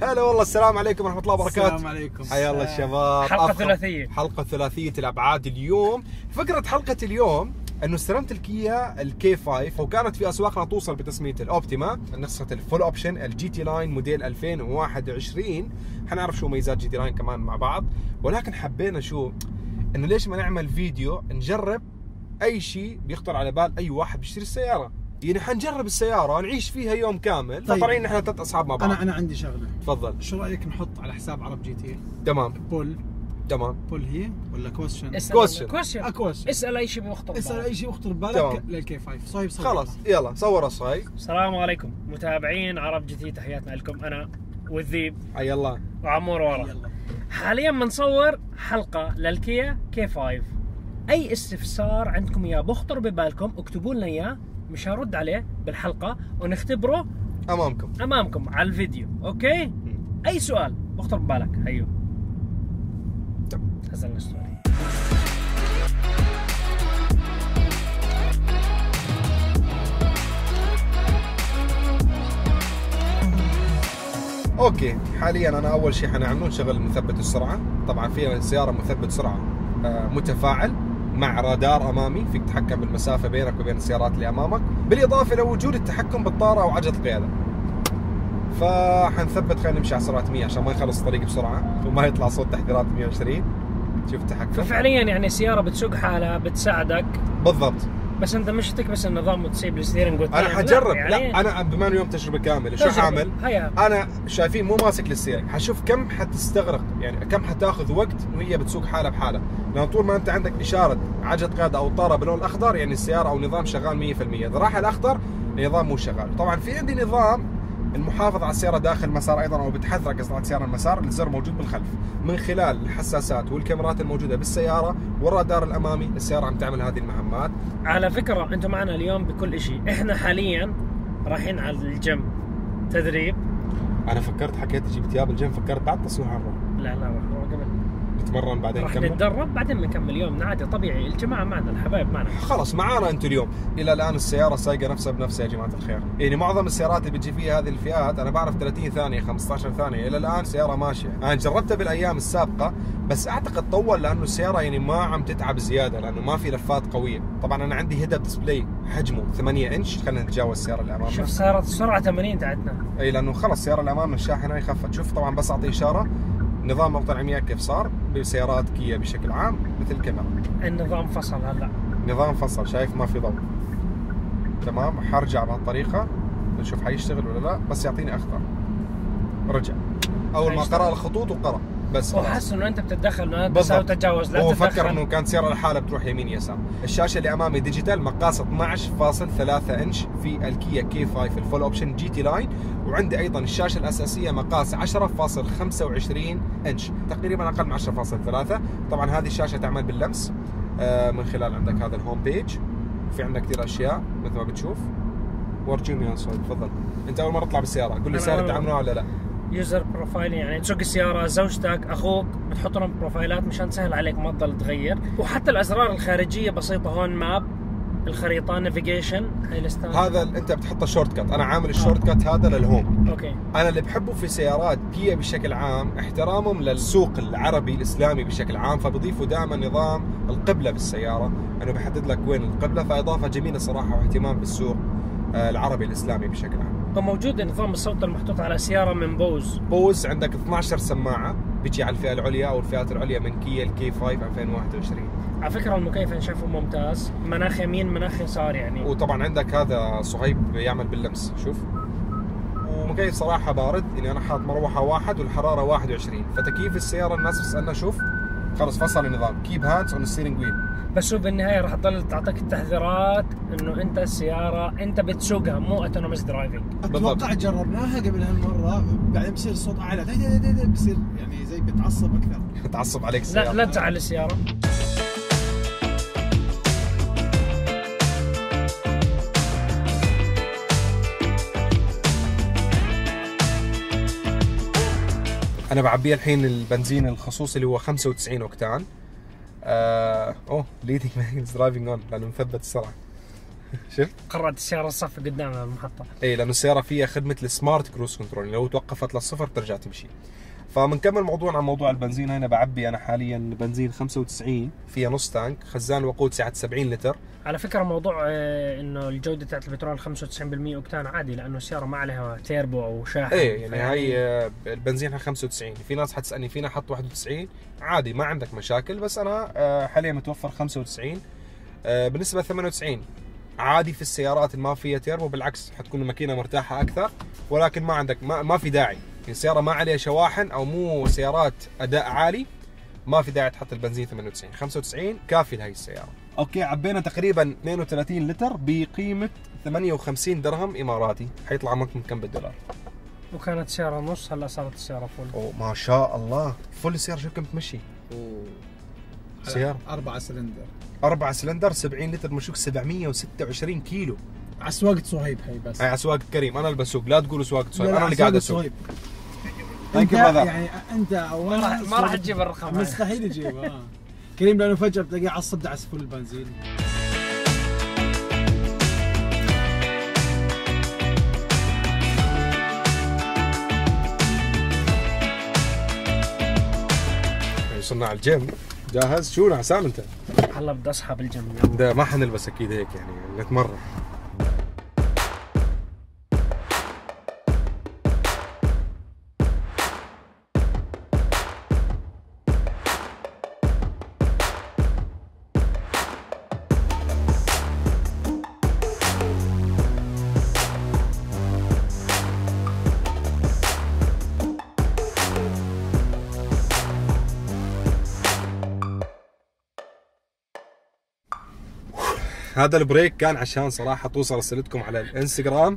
هلا والله، السلام عليكم ورحمة الله وبركاته. السلام عليكم. حيا الله الشباب. حلقة ثلاثية. حلقة ثلاثية الأبعاد اليوم. فكرة حلقة اليوم انه استلمت الكيا الكي 5 وكانت في اسواقنا توصل بتسمية الاوبتيما، نسخة الفول اوبشن الجي تي لاين موديل 2021. حنعرف شو ميزات جي تي لاين كمان مع بعض، ولكن حبينا شو انه ليش ما نعمل فيديو نجرب اي شيء بيخطر على بال اي واحد بيشتري السيارة. يعني حنجرب السيارة نعيش فيها يوم كامل. طيب. فطالعين نحن 3 اصحاب مع بعض. انا عندي شغله. تفضل. شو رايك نحط على حساب عرب جي تي تمام تمام. بول هي ولا كويستشن؟ كويستشن. اسال اي شيء بيخطر اسال اي شيء بيخطر ببالك تمام. للكي 5. صايب خلاص يلا صور الصاي. السلام عليكم متابعين عرب جي تي، تحياتنا لكم انا والذيب حي الله وعمور ورا. يلا. حاليا بنصور حلقه للكيا كي 5. اي استفسار عندكم اياه بخطر ببالكم اكتبوا لنا اياه، مش هرد عليه بالحلقه ونختبره امامكم على الفيديو. اوكي؟ اي سؤال بخطر ببالك هيو نزلنا السؤال. اوكي، حاليا انا اول شيء حنعمله نشغل مثبت السرعه. طبعا في السياره مثبت سرعه متفاعل مع رادار امامي، فيك تتحكم بالمسافه بينك وبين السيارات اللي امامك، بالاضافه لوجود التحكم بالطاره او عجله القياده. فحنثبت، خلينا نمشي على سرعه 100 عشان ما يخلص الطريق بسرعه وما يطلع صوت تحذيرات 120. شوف التحكم. ففعليا يعني سياره بتسوق حالها بتساعدك بالضبط، بس انت مش تكبس النظام وتسيب الستيرنج انا حجرب. لا انا بما انه يوم تجربه كامله شو حاعمل؟ انا شايفين مو ماسك الستيرنج، حشوف كم حتستغرق، يعني كم حتاخذ وقت وهي بتسوق حالها بحالها. لان طول ما انت عندك اشاره عجله قياده او طاره باللون الاخضر يعني السياره او النظام شغال 100%. اذا راح الاخضر النظام مو شغال. طبعا في عندي نظام المحافظة على السيارة داخل المسار ايضا، او بتحذرك اذا السيارة المسار. الزر موجود بالخلف من خلال الحساسات والكاميرات الموجودة بالسيارة والرادار الامامي. السيارة عم تعمل هذه المهمات. على فكرة انتم معنا اليوم بكل شيء. احنا حاليا رايحين على الجيم تدريب. انا فكرت حكيت جبت ثياب الجيم، فكرت بعد تصوير هالروح. لا راح قبل نتمرن بعدين راح نكمل. نتدرب بعدين بنكمل يومنا عادي طبيعي. الجماعة معنا، الحبايب معنا. خلص معانا انتم اليوم. الى الان السيارة سايقة نفسها بنفسها يا جماعة الخير. يعني معظم السيارات اللي بتجي فيها هذه الفئات انا بعرف 30 ثانية 15 ثانية، الى الان سيارة ماشية. انا جربتها بالايام السابقة بس اعتقد طول لانه السيارة يعني ما عم تتعب زيادة لانه ما في لفات قوية. طبعا انا عندي هيد اب ديسبلاي حجمه 8 انش. خلينا نتجاوز السيارة اللي امامنا. شوف صارت السرعة 80 تاعتنا. اي لانه خلص السيارة اللي امامنا الشاحنة هي خفت. شوف طبعا بس اعطي اشارة. نظام مقطع عمياء كيف صار بسيارات كيا بشكل عام مثل الكاميرا. النظام فصل هلا. نظام فصل، شايف ما في ضوء. تمام، حرجع بهالطريقة نشوف حيشتغل ولا لا، بس يعطيني اخضر. رجع. اول ما قرأ الخطوط وقرأ بس. وحس انه انت بتتدخل انه تساوي تجاوز. لا هو تتدخل. فكر انه كانت سيارة لحالها بتروح يمين يسار. الشاشة اللي امامي ديجيتال، مقاس 12.3 انش في الكيا كي 5 الفول اوبشن جي تي لاين. وعندي ايضا الشاشة الاساسية مقاس 10.25 انش، تقريبا اقل من 10.3. طبعا هذه الشاشة تعمل باللمس من خلال عندك هذا الهوم بيج. في عندك كثير اشياء مثل ما بتشوف. ورجيني يا صاحبي تفضل. انت اول مرة تطلع بالسيارة، قول لي السيارة تعملوها ولا لا؟ يوزر بروفايل، يعني تسوق السيارة زوجتك اخوك بتحط لهم بروفايلات مشان تسهل عليك ما تضل تغير. وحتى الازرار الخارجية بسيطة هون. ماب، الخريطة، نافيجيشن، هاي الستاند. هذا انت بتحط الشورت كات. انا عامل الشورت كات هذا للهوم. اوكي. انا اللي بحبه في سيارات كيا بشكل عام احترامهم للسوق العربي الاسلامي بشكل عام، فبضيفوا دائما نظام القبلة بالسيارة، انه بحدد لك وين القبلة. فاضافة جميلة صراحة واهتمام بالسوق العربي الاسلامي بشكل عام. وموجود نظام الصوت المحطوط على سيارة من بوز عندك 12 سماعة بيجي على الفئة العليا او الفئات العليا من كيا الكي 5 2021. على فكرة المكيف انا شايفه ممتاز، مناخ يمين مناخ يسار يعني. وطبعا عندك هذا صهيب يعمل باللمس، شوف. ومكيف صراحة بارد، يعني انا حاط مروحة 1 والحرارة 21. فتكييف السيارة الناس بتسألنا شوف خلص فصل النظام. كيب هاندز اون ستيرنج ويل. بس هو بالنهاية راح تضل تعطيك التحذيرات انه انت السيارة انت بتسوقها مو اوتونومس درايفنج. اتوقع جربناها قبل هالمرة، بعدين بصير الصوت اعلى، بصير يعني زي بتعصب اكثر. بتعصب عليك السيارة. لا تزعل السيارة. انا بعبيه الحين البنزين الخصوصي اللي هو 95 اوكتان. اوه ليدنج ماجنز درايفنج اون لانه مثبت السرعه. شفت؟ قررت السيارة الصف قدام المحطة. اي لانه السيارة فيها خدمة السمارت كروز كنترول، لو توقفت للصفر بترجع تمشي. فمنكمل موضوعنا عن موضوع البنزين. هنا بعبي انا حاليا بنزين 95 فيها نص تانك، خزان الوقود سعة 70 لتر. على فكرة موضوع انه الجودة تاعت البترول 95% اوكتان عادي، لانه السيارة ما عليها تيربو او شاحن. ايه يعني هاي البنزين 95. في ناس حتسألني فينا حط 91 عادي ما عندك مشاكل، بس انا حاليا متوفر 95. بالنسبة ل 98 عادي في السيارات اللي ما فيها تيربو، بالعكس حتكون الماكينة مرتاحة اكثر، ولكن ما عندك ما في داعي. السيارة ما عليها شواحن او مو سيارات اداء عالي، ما في داعي تحط البنزين 98. 95 كافي لهي السيارة. اوكي عبينا تقريبا 32 لتر بقيمة 58 درهم اماراتي، حيطلع معكم كم بالدولار؟ وكانت سيارة نص، هلا صارت السيارة فل. اوه ما شاء الله، فل السيارة. شوف كم تمشي. سيارة 4 سلندر 4 سلندر 70 لتر مشوك 726 كيلو. على سواقة صهيب هي بس. على سواقة كريم، انا اللي بسوق، لا تقولوا سواقة صهيب، انا اللي قاعد اسوق. انت يعني انت اولا ما راح تجيب الرقم، مستحيل تجيبه. كريم لانه فجأة بتلاقيه عصب دعس فل البنزين. وصلنا على الجيم. جاهز؟ شو نعسان انت؟ هلا بدي اصحى بالجيم. ده ما حنلبس اكيد هيك يعني نتمرن. هذا البريك كان عشان صراحة توصل رسالتكم على الانستغرام.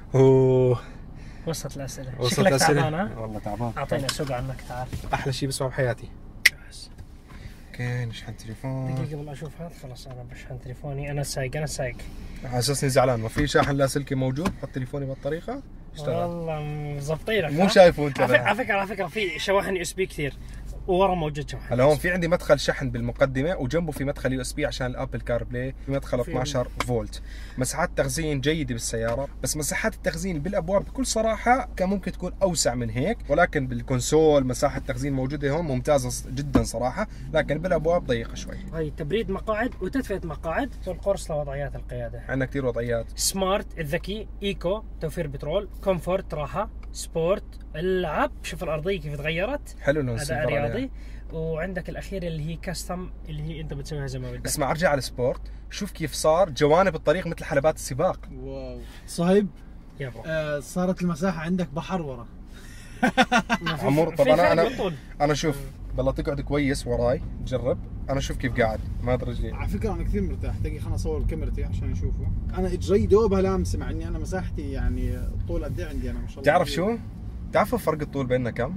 وصلت الأسئلة. وصلت شكلك الأسئلة. تعبان. والله تعبان. أعطينا سوق عنك تعال. أحلى شيء بسمعه بحياتي. اوكي نشحن تليفون. دقيقة قبل أشوف هذا. خلاص أنا بشحن تليفوني. أنا سايق. حاسسني زعلان، ما في شاحن لاسلكي موجود. حط تليفوني بهالطريقة. والله مظبطينك. مو شايفه أنت. على فكرة في شواحن USB كثير. وورا موجود شواحن. هلا هون في عندي مدخل شحن بالمقدمه، وجنبه في مدخل USB عشان الابل كار بلاي، في مدخل 12 فولت. مساحات تخزين جيده بالسياره، بس مساحات التخزين بالابواب بكل صراحه كان ممكن تكون اوسع من هيك، ولكن بالكونسول مساحه تخزين موجوده هون ممتازه جدا صراحه، لكن بالابواب ضيقه شوي. هي تبريد مقاعد وتدفئه مقاعد، والقرص لوضعيات القياده. عندنا كثير وضعيات. سمارت الذكي، ايكو توفير بترول، كومفورت راحه، سبورت العاب، شوف الارضيه كيف تغيرت. حلو انه اداء رياضي. وعندك الاخيره اللي هي كاستم، اللي هي انت بتسويها زي ما بدك. اسمع ارجع على السبورت، شوف كيف صار جوانب الطريق مثل حلبات السباق. واو صهيب يا برو. صارت المساحه عندك بحر ورا. عمور طبعا انا شوف بالله تقعد كويس وراي تجرب. انا شوف كيف قاعد ما ادري رجلي. على فكره انا كثير مرتاح. دقيقه خليني اصور بكاميرتي عشان يشوفوا. انا اجري دوبها لامسه، مع اني انا مساحتي يعني الطول قد ايه عندي انا ما شاء الله. تعرف شو؟ تعرفوا فرق الطول بيننا كم؟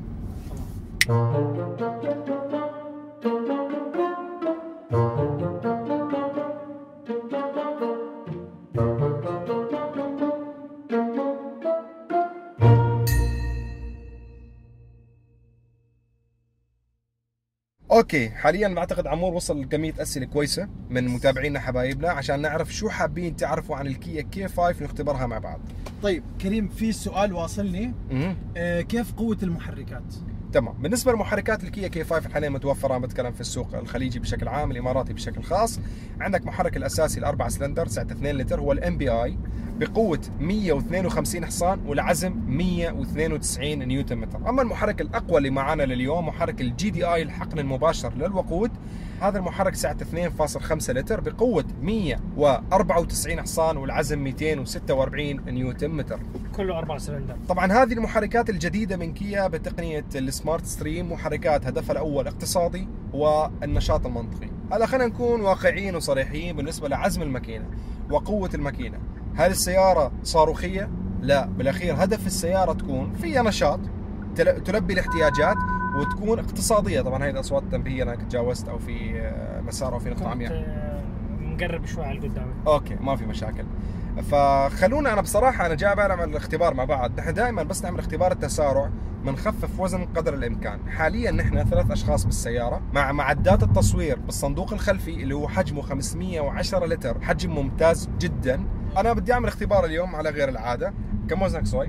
اوكي حاليا بعتقد عمور وصل لكميه اسئله كويسه من متابعينا حبايبنا عشان نعرف شو حابين تعرفوا عن الكيا كي 5 نختبرها مع بعض. طيب كريم في سؤال واصلني. كيف قوه المحركات؟ تمام. بالنسبه لمحركات الكيا كي 5 حاليا متوفره، بتكلم في السوق الخليجي بشكل عام، الاماراتي بشكل خاص. عندك محرك الاساسي الاربع سلندر سعه 2 لتر هو الام بي اي بقوه 152 حصان والعزم 192 نيوتن متر. اما المحرك الاقوى اللي معانا لليوم محرك الجي دي اي الحقن المباشر للوقود. هذا المحرك سعه 2.5 لتر بقوه 194 حصان والعزم 246 نيوتن متر. كله 4 سلندر. طبعا هذه المحركات الجديده من كيا بتقنيه السمارت ستريم، محركات هدفها الاول اقتصادي والنشاط المنطقي. هلا خلينا نكون واقعيين وصريحين بالنسبه لعزم الماكينه وقوه الماكينه. هل السياره صاروخيه؟ لا، بالاخير هدف السياره تكون فيها نشاط تلبي الاحتياجات وتكون اقتصاديه. طبعا هاي الاصوات التنبيهيه انا تجاوزت او في مسار او في نقطه عمياء. مقرب شوي على قدامي. اوكي ما في مشاكل. فخلونا انا بصراحه انا جاي بعمل الاختبار مع بعض. نحن دائما بس نعمل اختبار التسارع بنخفف وزن قدر الامكان. حاليا نحن 3 اشخاص بالسياره مع معدات التصوير بالصندوق الخلفي اللي هو حجمه 510 لتر، حجم ممتاز جدا. انا بدي اعمل اختبار اليوم على غير العاده. كم وزنك سوي؟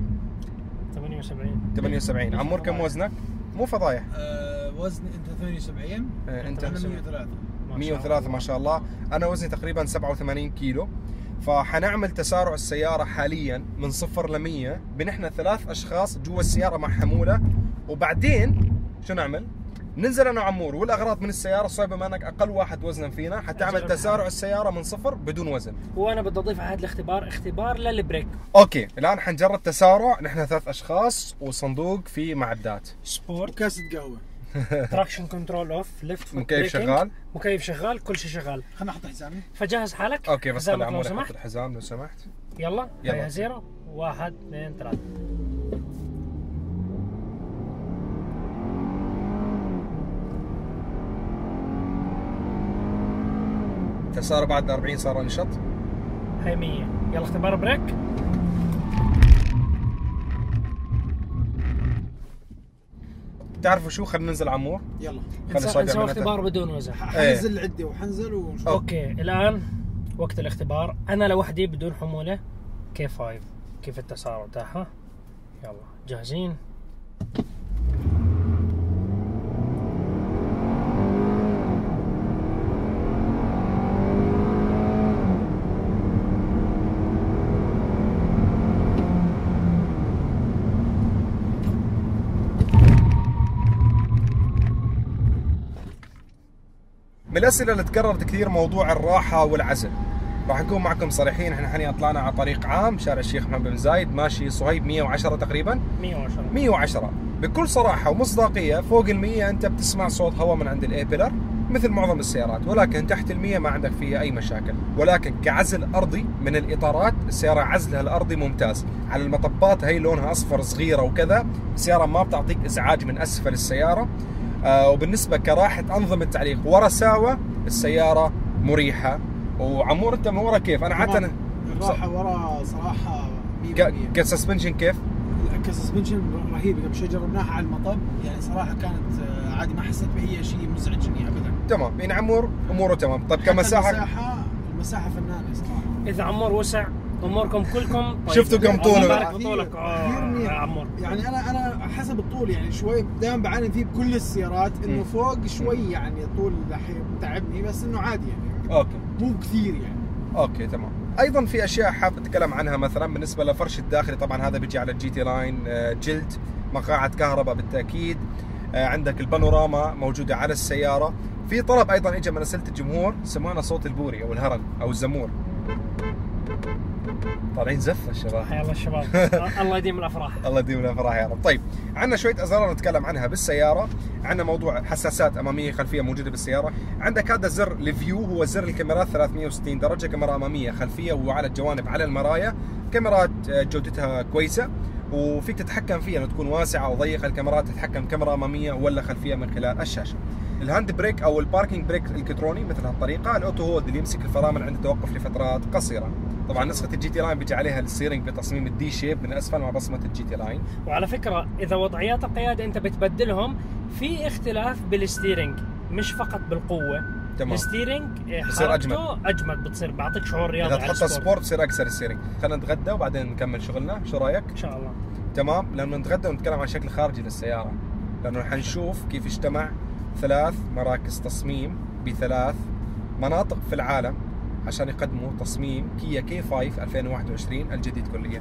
78. عمور كم وزنك؟ مو فضايح. وزني انت 78. انت 103. 103 ما شاء الله. انا وزني تقريبا 87 كيلو. فحنعمل تسارع السيارة حاليا من 0 ل 100 بنحن 3 اشخاص جوا السيارة مع حمولة، وبعدين شو نعمل؟ ننزل انا وعمور والاغراض من السيارة. صعب بما انك اقل واحد وزنا فينا حتعمل تسارع السيارة من 0 بدون وزن. وانا بدي اضيف على هذا الاختبار اختبار للبريك. اوكي الان حنجرب تسارع. نحن 3 اشخاص وصندوق فيه معدات. سبورت، كاسة قهوة، تراكشن كنترول اوف، ليفت، مكيف شغال، مكيف شغال، كل شيء شغال. خلنا احط حزامي. فجهز حالك. اوكي بس خلي عمور يحط الحزام لو سمحت. يلا هيا 0 1 2 3. تسارع بعد 40 صار انشط. هي 100. يلا اختبار بريك. تعرفوا شو؟ خلينا ننزل عمور. يلا نسوي اختبار بدون وزن. حنزل العده وحنزل ونشوف. اوكي الان وقت الاختبار. انا لوحدي بدون حموله. K5 كيف التسارع تاعها. يلا جاهزين. من الاسئله اللي تكررت كثير موضوع الراحه والعزل. راح نكون معكم صريحين. احنا حاليا طلعنا على طريق عام شارع الشيخ محمد بن زايد، ماشي صهيب 110 تقريبا. 110 بكل صراحه ومصداقيه. فوق ال100 انت بتسمع صوت هواء من عند الاي بيلر مثل معظم السيارات، ولكن تحت ال100 ما عندك فيها اي مشاكل. ولكن كعزل ارضي من الاطارات السياره عزلها الارضي ممتاز. على المطبات هي لونها اصفر صغيره وكذا، السياره ما بتعطيك ازعاج من اسفل السياره. وبالنسبه كراحه انظمه التعليق ورساوه السياره مريحه. وعمور انت من ورا كيف؟ انا عاده الراحه ورا صراحه 100%. كسسبنشن كيف؟ كسسبنشن رهيب. قبل شوي جربناها على المطب، يعني صراحه كانت عادي، ما حسيت باي شيء مزعجني ابدا. تمام. يعني عمور اموره تمام. طيب كمساحه؟ المساحه فنانه صراحه. اذا عمور وسع اموركم كلكم. طيب. شفتوا كم طوله؟ بارك بطولك يا عمور. يعني انا حسب الطول، يعني شوي دائما بعاني فيه بكل السيارات انه فوق شوي، يعني الطول تعبني، بس انه عادي يعني. اوكي مو كثير يعني. اوكي تمام. ايضا في اشياء حاب اتكلم عنها، مثلا بالنسبه لفرش الداخلي. طبعا هذا بيجي على الجي تي لاين جلد، مقاعد كهرباء بالتاكيد. عندك البانوراما موجوده على السياره. في طلب ايضا اجى من اسئله الجمهور، سمعنا صوت البوري او الهرن او الزمور. طالعين زفه الشباب. حيا الله الشباب. الله يديم الافراح. الله يديم الافراح يا رب. طيب عندنا شويه ازرار نتكلم عنها بالسياره. عندنا موضوع حساسات اماميه خلفيه موجوده بالسياره. عندك هذا زر الفيو، هو زر الكاميرات 360 درجه، كاميرا اماميه خلفيه وعلى الجوانب على المرايا. كاميرات جودتها كويسه، وفيك تتحكم فيها انه تكون واسعه او ضيقه الكاميرات، تتحكم كاميرا اماميه ولا خلفيه من خلال الشاشه. الهاند بريك او الباركينج بريك الالكتروني مثل هالطريقه. الاوتو هولد اللي يمسك الفرامل عند توقف لفترات قصيره. طبعا نسخه الجي تي لاين بيجي عليها الستيرنج بتصميم الدي شيب من اسفل مع بصمه الجي تي لاين. وعلى فكره اذا وضعيات القياده انت بتبدلهم، في اختلاف بالستيرنج مش فقط بالقوه. تمام. الستيرنج بصير اجمد بتصير، بعطيك شعور رياضي. اذا تحط سبورت بصير اكثر الستيرنج. خلينا نتغدى وبعدين نكمل شغلنا، شو رايك؟ ان شاء الله. تمام. لما نتغدى ونتكلم عن الشكل الخارجي للسياره، لانه حنشوف كيف اجتمع 3 مراكز تصميم ب3 مناطق في العالم عشان يقدموا تصميم كيا K5 2021 الجديد كليا.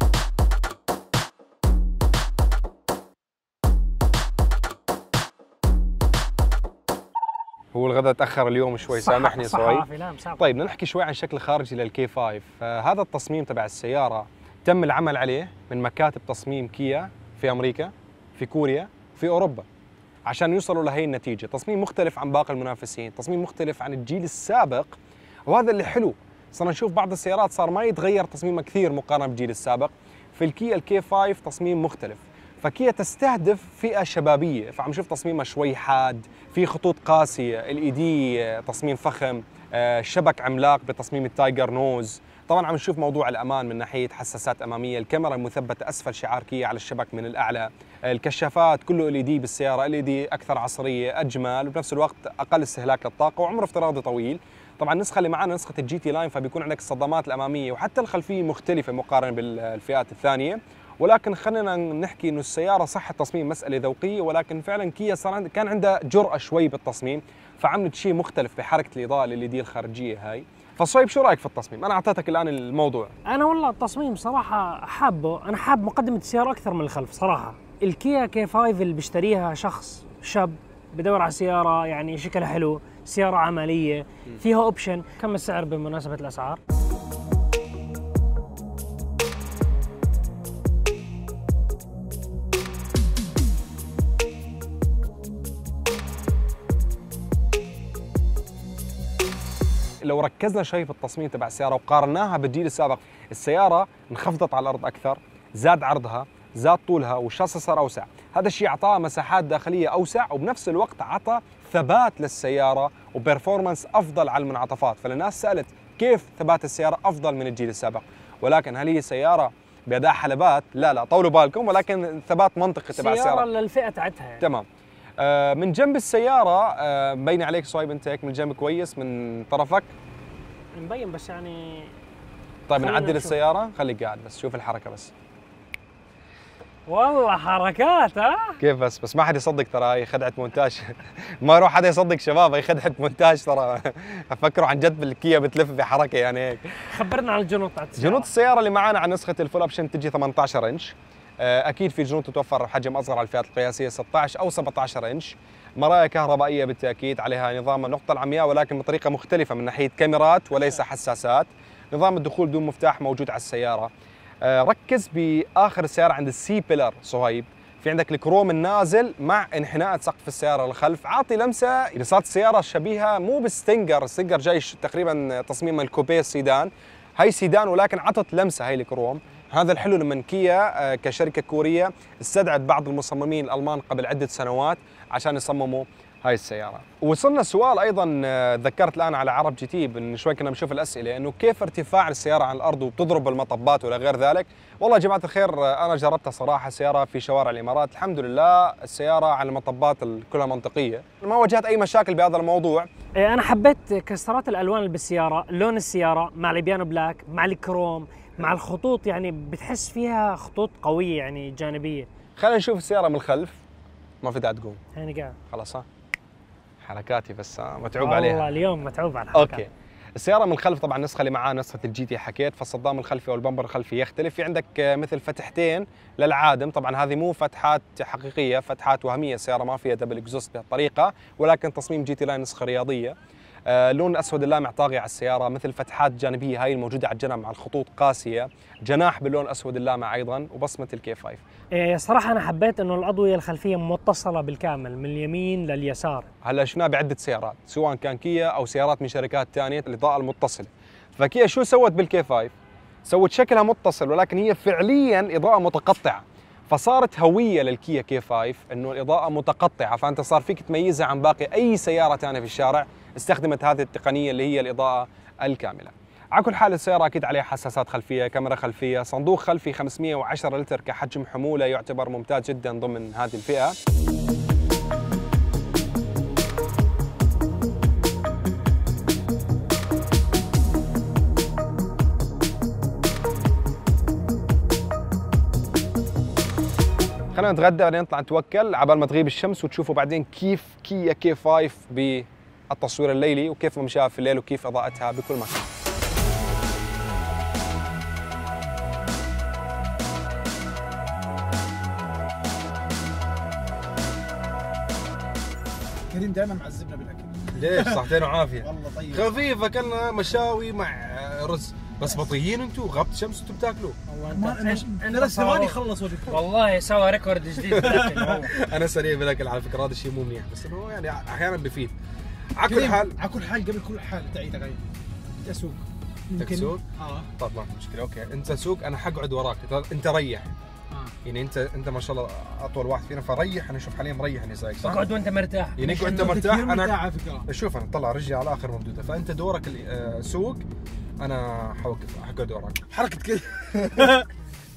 هو الغداء تاخر اليوم شوي، سامحني صهيب. طيب بدنا نحكي شوي عن الشكل الخارجي للكي 5. هذا التصميم تبع السياره تم العمل عليه من مكاتب تصميم كيا في امريكا، في كوريا، في اوروبا، عشان يوصلوا لهي النتيجه. تصميم مختلف عن باقي المنافسين، تصميم مختلف عن الجيل السابق، وهذا اللي حلو. صرنا نشوف بعض السيارات صار ما يتغير تصميمها كثير مقارنه بالجيل السابق. في الكيا الكي 5 تصميم مختلف، فكيا تستهدف فئه شبابيه، فعم نشوف تصميمها شوي حاد، في خطوط قاسيه، LED تصميم فخم، شبك عملاق بتصميم التايجر نوز. طبعا عم نشوف موضوع الامان من ناحيه حساسات اماميه، الكاميرا المثبته اسفل شعار كيا على الشبك من الاعلى، الكشافات كله LED بالسياره، LED اكثر عصريه اجمل وبنفس الوقت اقل استهلاك للطاقه وعمر افتراضي طويل. طبعا النسخه اللي معنا نسخه الجي تي لاين، فبيكون عندك الصدمات الاماميه وحتى الخلفيه مختلفه مقارنه بالفئات الثانيه. ولكن خلينا نحكي انه السياره صح التصميم مساله ذوقيه، ولكن فعلا كيا كان عندها جرأه شوي بالتصميم، فعملت شيء مختلف بحركه الاضاءه LED الخارجيه هاي. فصهيب شو رايك في التصميم؟ انا اعطيتك الان الموضوع. انا والله التصميم صراحه حابه، انا حاب مقدمه السياره اكثر من الخلف صراحه. الكيا كي 5 اللي بيشتريها شخص شاب بدور على سياره يعني شكلها حلو، سياره عمليه فيها اوبشن. كم السعر بمناسبه الاسعار؟ لو ركزنا شوي في التصميم تبع السياره وقارناها بالجيل السابق، السياره انخفضت على الارض اكثر، زاد عرضها، زاد طولها، والشاصي صار اوسع. هذا الشيء اعطاها مساحات داخليه اوسع وبنفس الوقت اعطى ثبات للسياره وبرفورمانس افضل على المنعطفات. فالناس سالت كيف ثبات السياره افضل من الجيل السابق، ولكن هل هي سياره بأداء حلبات؟ لا طولوا بالكم، ولكن ثبات منطقي تبع السياره سياره للفئه تاعتها يعني. تمام. من جنب السيارة مبين عليك صهيب انت هيك من الجنب كويس من طرفك؟ مبين بس يعني. طيب نعدل السيارة، خليك قاعد بس شوف الحركة بس. والله حركات ها؟ كيف بس ما حد يصدق ترى، هي خدعة مونتاج. ما يروح حدا يصدق شباب، هي خدعة مونتاج ترى. فكروا عن جد بالكيا بتلف بحركة يعني هيك. خبرنا عن الجنوط تاعت السيارة. جنوط السيارة اللي معنا عن نسخة الفول اوبشن تجي 18 انش. اكيد في جنوط تتوفر حجم اصغر على الفئات القياسيه 16 او 17 انش. مرايا كهربائيه بالتاكيد، عليها نظام النقطه العمياء ولكن بطريقه مختلفه من ناحيه كاميرات وليس حساسات. نظام الدخول بدون مفتاح موجود على السياره. ركز باخر السياره عند السي بيلر صهيب، في عندك الكروم النازل مع انحناء سقف السياره للخلف، عاطي لمسه اللي صارت السياره شبيهه مو بالستنجر، الستنجر جاي تقريبا تصميم الكوبيه السيدان، هي سيدان ولكن عطت لمسه هي الكروم. هذا الحلو لما كيا كشركة كورية استدعت بعض المصممين الألمان قبل عدة سنوات عشان يصمموا هاي السيارة. وصلنا سؤال أيضا ذكرت الآن على عرب جي تي، من شوي كنا بنشوف الأسئلة إنه كيف ارتفاع السيارة عن الأرض وبتضرب المطبات ولا غير ذلك. والله يا جماعة الخير أنا جربتها صراحة، سيارة في شوارع الإمارات الحمد لله السيارة على المطبات كلها منطقية، ما واجهت أي مشاكل بهذا الموضوع. أنا حبيت كسرات الألوان اللي بالسيارة، لون السيارة مع البيانو بلاك مع الكروم مع الخطوط، يعني بتحس فيها خطوط قوية يعني جانبية. خلينا نشوف السيارة من الخلف. ما في داعي تقوم، هاني قاعد خلاص. ها حركاتي بس متعوب عليها والله اليوم متعوب على الحركات. اوكي. السيارة من الخلف طبعا النسخة اللي معاه نسخة الجي تي حكيت، فالصدام الخلفي او البمبر الخلفي يختلف. في عندك مثل فتحتين للعادم، طبعا هذه مو فتحات حقيقية، فتحات وهمية، السيارة ما فيها دبل اكزوست بهالطريقة، ولكن تصميم جي تي لاين نسخة رياضية. لون اسود اللامع طاغي على السياره، مثل فتحات جانبيه هاي الموجوده على الجنب مع الخطوط قاسيه، جناح باللون اسود اللامع ايضا، وبصمه الكي 5. صراحه انا حبيت انه الاضويه الخلفيه متصله بالكامل من اليمين لليسار. هلا شفناه بعده سيارات سواء كان كيا او سيارات من شركات ثانيه الاضاءه المتصله. فكيا شو سوت بالكي 5؟ سوت شكلها متصل ولكن هي فعليا اضاءه متقطعه، فصارت هويه للكيا كي 5 انه الاضاءه متقطعه، فانت صار فيك تميزها عن باقي اي سياره ثانيه في الشارع استخدمت هذه التقنيه اللي هي الاضاءه الكامله. على كل حال السياره اكيد عليها حساسات خلفيه، كاميرا خلفيه، صندوق خلفي 510 لتر كحجم حموله يعتبر ممتاز جدا ضمن هذه الفئه. خلينا نتغدى بعدين نطلع نتوكل عبال ما تغيب الشمس وتشوفوا بعدين كيف كيا كي 5 بالتصوير الليلي وكيف مشاها في الليل وكيف اضاءتها بكل مكان. كريم دائما معذبنا بالاكل. ليش؟ صحتين وعافيه. والله طيب. خفيف، اكلنا مشاوي مع رز، بس بطيئين انتم، غابة الشمس انتم بتاكلوا. والله انت ثواني خلص وجهك. والله سوى ريكورد جديد بالاكل. انا سريع بالاكل على فكره، هذا الشيء مو منيح بس انه يعني احيانا بفيد. على كل حال قبل كل حال تعي بدي اسوق. بدك تسوق؟ طيب ما في مشكله، اوكي انت سوق انا حقعد وراك، انت ريح. يعني انت ما شاء الله اطول واحد فينا، فريح. انا اشوف حاليا مريح اني سايق، صح؟ اقعد وانت مرتاح. يعني اقعد انت مرتاح، انا شوف انا طلع رجلي على اخر ممدوده، فانت دورك سوق، انا حقعد وراك. حركه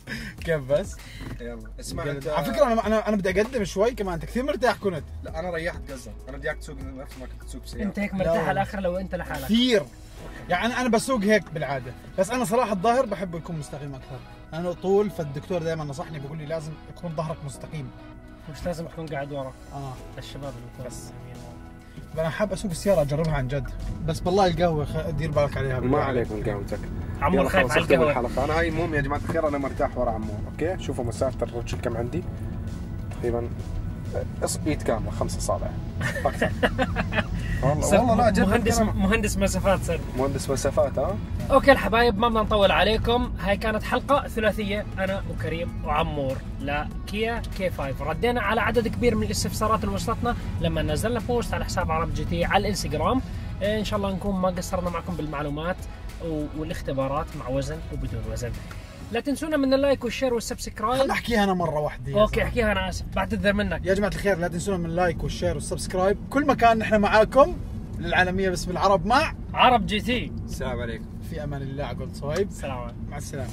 كيف بس؟ يلا اسمع انت، على فكره انا بدي اقدم شوي كمان، انت كثير مرتاح كنت. لا انا ريحت قصدك، انا بدي اياك تسوق نفس ما كنت تسوق سيارة. انت هيك مرتاح على الاخر لو انت لحالك كثير. يعني انا بسوق هيك بالعاده، بس انا صراحه الظاهر بحبه يكون مستقيم اكثر. انا طول، فالدكتور دائما نصحني بقول لي لازم يكون ظهرك مستقيم، مش لازم تكون قاعد ورا. للشباب اللي بس. انا حاب اسوق السياره اجربها عن جد، بس بالله القهوه دير بالك عليها. ما عليك من قهوتك. عمور خايف على القهوه. انا هاي المهم يا جماعه الخير، انا مرتاح ورا عمور. اوكي شوفوا مسافه الرجل كم عندي، تقريبا ايد كامله 5 اصابع اكثر. والله لا جد مهندس مسافات صرت. مهندس مسافات. اوكي الحبايب، ما بدنا نطول عليكم. هاي كانت حلقه ثلاثيه انا وكريم وعمور لكيا K5. ردينا على عدد كبير من الاستفسارات اللي وصلتنا لما نزلنا بوست على حساب عرب جي تي على الانستغرام. ان شاء الله نكون ما قصرنا معكم بالمعلومات والاختبارات مع وزن وبدون وزن. لا تنسونا من اللايك والشير والسبسكرايب. خل احكيها انا مره واحده. اوكي احكيها، انا اسف بعتذر منك. يا جماعه الخير لا تنسونا من اللايك والشير والسبسكرايب كل مكان، نحن معاكم للعالميه باسم العرب مع عرب جي تي. السلام عليكم. في امان الله. عقل صهيب. السلام عليكم. مع السلامه.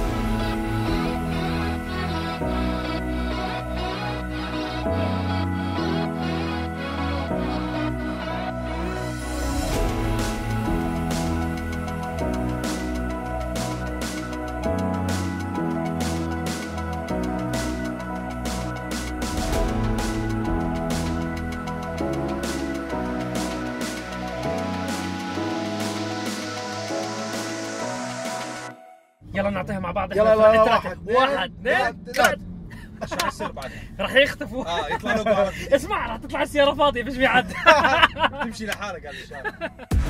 يلا نعطيها مع بعض. يلا 1 2 3. شو يصير بعدها؟ راح يختفوا. يطلع له. اسمع راح تطلع السيارة فاضية، فيش في حد. تمشي لحالك على الشارع.